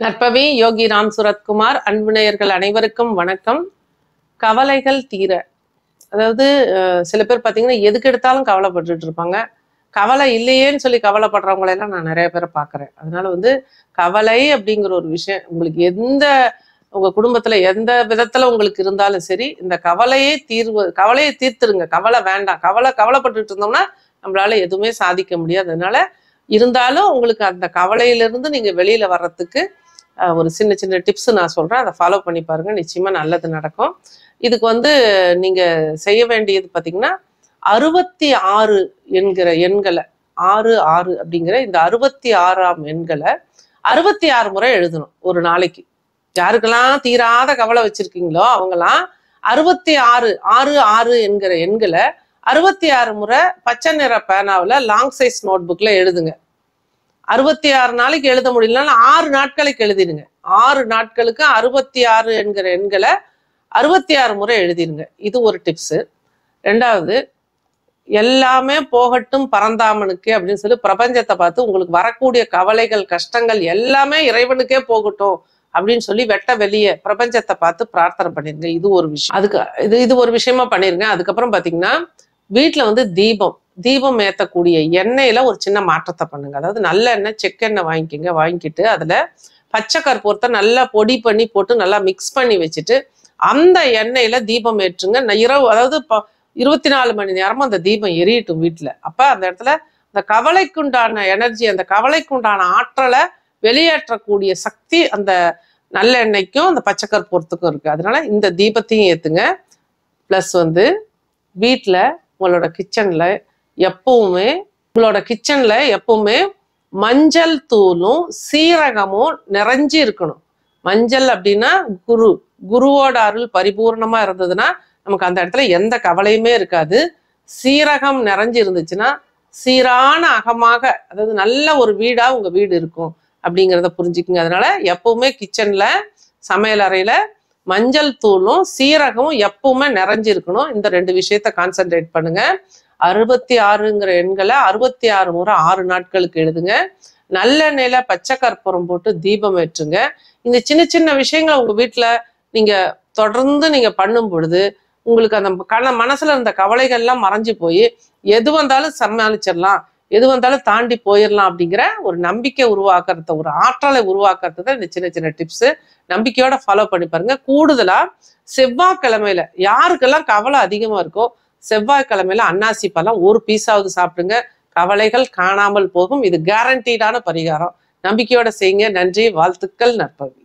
நற்பவி யோகி ராம் சுரத்குமார் அன்புநேயர்கள் அனைவருக்கும் வணக்கம். கவலைகள் தீர, அதாவது சில பேர் பார்த்தீங்கன்னா எதுக்கு எடுத்தாலும் கவலைப்பட்டுட்டு இருப்பாங்க. கவலை இல்லையேன்னு சொல்லி கவலைப்படுறவங்களெல்லாம் நான் நிறைய பேரை பார்க்குறேன். அதனால கவலை அப்படிங்கிற ஒரு விஷயம் உங்களுக்கு உங்க குடும்பத்துல எந்த விதத்துல உங்களுக்கு இருந்தாலும் சரி, இந்த கவலையை தீர்த்துருங்க. கவலை வேண்டாம். கவலைப்பட்டுட்டு இருந்தோம்னா நம்மளால எதுவுமே சாதிக்க முடியாது. அதனால இருந்தாலும் உங்களுக்கு அந்த கவலையிலிருந்து நீங்க வெளியில வர்றதுக்கு ஒரு சின்ன சின்ன டிப்ஸ் நான் சொல்றேன். அதை ஃபாலோ பண்ணி பாருங்க, நிச்சயமா நல்லது நடக்கும். இதுக்கு நீங்க செய்ய வேண்டியது பார்த்தீங்கன்னா 66 என்கிற எண்களை 66 அப்படிங்கிற இந்த 66ஆம் எண்களை 66 முறை எழுதணும் ஒரு நாளைக்கு. யாருக்கெல்லாம் தீராத கவலை வச்சிருக்கீங்களோ அவங்கெல்லாம் 66 என்கிற எண்களை 66 முறை பச்சை நிற பேனாவில் லாங் சைஸ் நோட் புக்ல எழுதுங்க. 66 நாளைக்கு எழுத முடியலன்னா 6 நாட்களுக்கு எழுதிடுங்க. 6 நாட்களுக்கு 66 என்கிற எண்களை 66 முறை எழுதிடுங்க. இது ஒரு டிப்ஸு. ரெண்டாவது, எல்லாமே போகட்டும் பரந்தாமனுக்கு அப்படின்னு சொல்லி பிரபஞ்சத்தை பார்த்து உங்களுக்கு வரக்கூடிய கவலைகள் கஷ்டங்கள் எல்லாமே இறைவனுக்கே போகட்டும் அப்படின்னு சொல்லி வெட்ட வெளியே பிரபஞ்சத்தை பார்த்து பிரார்த்தனை பண்ணிருங்க. இது ஒரு விஷயம். இது ஒரு விஷயமா பண்ணிருங்க. அதுக்கப்புறம் பாத்தீங்கன்னா வீட்டுல தீபம் ஏற்றக்கூடிய எண்ணெயில ஒரு சின்ன மாற்றத்தை பண்ணுங்க. அதாவது நல்ல எண்ணெய், செக்கெண்ணெய் வாங்கிக்கிட்டு அதுல பச்சை கற்பூரத்தை நல்லா பொடி பண்ணி போட்டு நல்லா மிக்ஸ் பண்ணி வச்சுட்டு அந்த எண்ணெயில தீபம் ஏற்றுங்க. அதாவது 24 மணி நேரமும் அந்த தீபம் எரியட்டும் வீட்டுல. அப்ப அந்த இடத்துல அந்த கவலைக்குண்டான எனர்ஜி, அந்த கவலைக்குண்டான ஆற்றலை வெளியேற்றக்கூடிய சக்தி அந்த நல்ல எண்ணெய்க்கும் அந்த பச்சை கற்பூரத்துக்கும் இருக்கு. அதனால இந்த தீபத்தையும் ஏத்துங்க. பிளஸ் வீட்டுல உங்களோட கிச்சன்ல எப்பவுமே மஞ்சள் தூளும் சீரகமும் நிறைஞ்சி இருக்கணும். மஞ்சள் அப்படின்னா குருவோட அருள் பரிபூர்ணமா இருந்ததுன்னா நமக்கு அந்த இடத்துல எந்த கவலையுமே இருக்காது. சீரகம் நிறைஞ்சு இருந்துச்சுன்னா சீரான அகமாக, அதாவது நல்ல ஒரு வீடா உங்க வீடு இருக்கும் அப்படிங்கிறத புரிஞ்சுக்குங்க. அதனால எப்பவுமே கிச்சன்ல சமையல் அறையில மஞ்சள் தூளும் சீரகமும் எப்பவுமே நிறைஞ்சிருக்கணும். இந்த 2 விஷயத்த கான்சென்ட்ரேட் பண்ணுங்க. 66ங்கிற எண்களை 66 முறை 6 நாட்களுக்கு எழுதுங்க. நல்லெண்ணெயில பச்சை கற்பூரம் போட்டு தீபம் ஏற்றுங்க. இந்த சின்ன சின்ன விஷயங்களை உங்க வீட்டுல நீங்க தொடர்ந்து நீங்க பண்ணும் பொழுது உங்களுக்கு அந்த மனசுல இருந்த கவலைகள் எல்லாம் மறைஞ்சு போய் எது வந்தாலும் சமாளிச்சிடலாம், எது வந்தாலும் தாண்டி போயிடலாம் அப்படிங்கிற ஒரு நம்பிக்கை உருவாக்குறது, ஒரு ஆற்றலை உருவாக்குறது தான் இந்த சின்ன சின்ன டிப்ஸ். நம்பிக்கையோட ஃபாலோ பண்ணி பாருங்க. கூடுதலா செவ்வாய்க்கிழமையில யாருக்கெல்லாம் கவலை அதிகமா இருக்கோ செவ்வாய்க்கிழமையில அன்னாசி பழம் ஒரு பீஸாவது சாப்பிடுங்க. கவலைகள் காணாமல் போகும். இது கேரண்டீடான பரிகாரம். நம்பிக்கையோட செய்யுங்க. நன்றி, வாழ்த்துக்கள். நற்பவி.